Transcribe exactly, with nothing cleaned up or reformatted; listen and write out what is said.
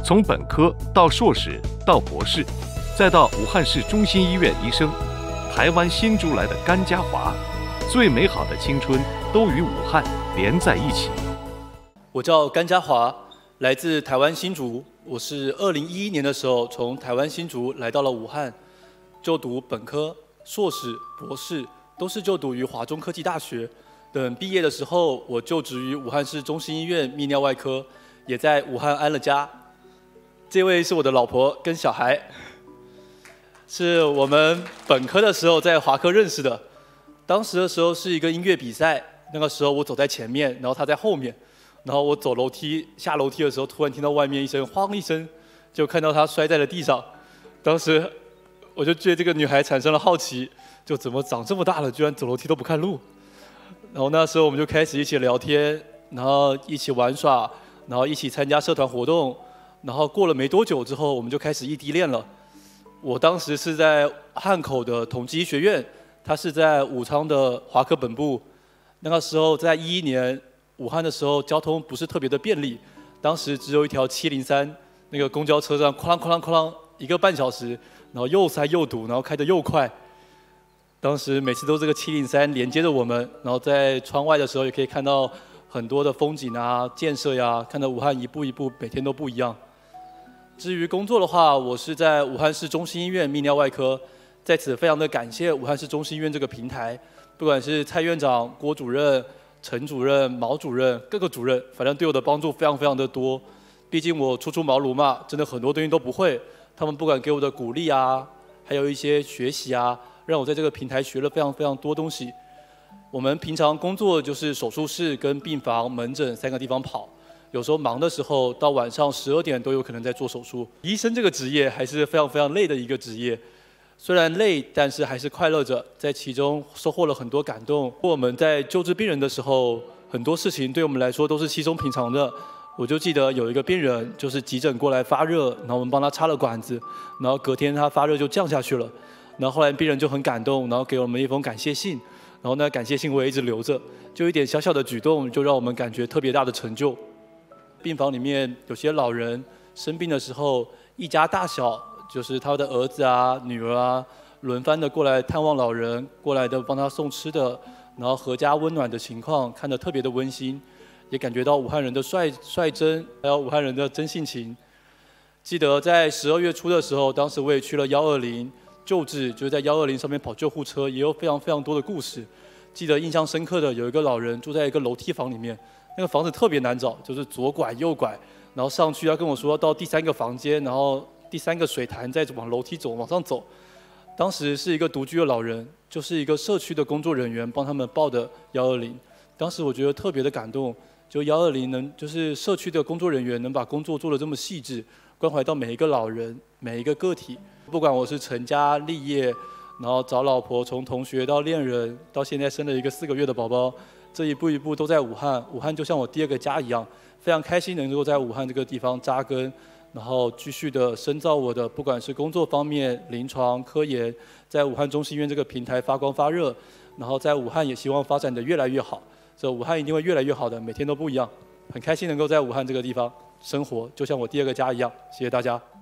从本科到硕士到博士，再到武汉市中心医院医生，台湾新竹来的甘家华，最美好的青春都与武汉连在一起。 我叫甘家华，来自台湾新竹。我是二零一一年的时候从台湾新竹来到了武汉，就读本科、硕士、博士，都是就读于华中科技大学。等毕业的时候，我就职于武汉市中心医院泌尿外科，也在武汉安了家。这位是我的老婆跟小孩，是我们本科的时候在华科认识的。当时的时候是一个音乐比赛，那个时候我走在前面，然后他在后面。然后我走楼梯下楼梯的时候，突然听到外面一声哐一声，就看到她摔在了地上。当时我就对这个女孩产生了好奇，就怎么长这么大了，居然走楼梯都不看路。然后那时候我们就开始一起聊天，然后一起玩耍，然后一起参加社团活动。然后过了没多久之后，我们就开始异地恋了。我当时是在汉口的同济医学院，他是在武昌的华科本部。那个时候在一一年。武汉的时候，交通不是特别的便利，当时只有一条七零三，那个公交车站哐啷哐啷哐啷一个半小时，然后又塞又堵，然后开得又快。当时每次都这个七零三连接着我们，然后在窗外的时候也可以看到很多的风景啊、建设呀，看到武汉一步一步每天都不一样。至于工作的话，我是在武汉市中心医院泌尿外科，在此非常的感谢武汉市中心医院这个平台，不管是蔡院长、郭主任。陈主任、毛主任，各个主任，反正对我的帮助非常非常的多。毕竟我初出茅庐嘛，真的很多东西都不会。他们不管给我的鼓励啊，还有一些学习啊，让我在这个平台学了非常非常多东西。我们平常工作就是手术室跟病房、门诊三个地方跑，有时候忙的时候到晚上十二点都有可能在做手术。医生这个职业还是非常非常累的一个职业。虽然累，但是还是快乐着，在其中收获了很多感动。我们在救治病人的时候，很多事情对我们来说都是稀松平常的。我就记得有一个病人，就是急诊过来发热，然后我们帮他插了管子，然后隔天他发热就降下去了。然后后来病人就很感动，然后给我们一封感谢信，然后那感谢信我也一直留着，就一点小小的举动，就让我们感觉特别大的成就。病房里面有些老人生病的时候，一家大小。就是他的儿子啊、女儿啊，轮番的过来探望老人，过来的帮他送吃的，然后阖家温暖的情况，看得特别的温馨，也感觉到武汉人的率率真，还有武汉人的真性情。记得在十二月初的时候，当时我也去了幺二零救治，就是在幺二零上面跑救护车，也有非常非常多的故事。记得印象深刻的有一个老人住在一个楼梯房里面，那个房子特别难找，就是左拐右拐，然后上去要跟我说要到第三个房间，然后。第三个水潭再往楼梯走，往上走。当时是一个独居的老人，就是一个社区的工作人员帮他们报的幺二零。当时我觉得特别的感动，就幺二零能就是社区的工作人员能把工作做得这么细致，关怀到每一个老人、每一个个体。不管我是成家立业，然后找老婆，从同学到恋人，到现在生了一个四个月的宝宝，这一步一步都在武汉。武汉就像我第二个家一样，非常开心能够在武汉这个地方扎根。然后继续的深造我的，不管是工作方面、临床、科研，在武汉中心医院这个平台发光发热，然后在武汉也希望发展的越来越好。这武汉一定会越来越好的，每天都不一样。很开心能够在武汉这个地方生活，就像我第二个家一样。谢谢大家。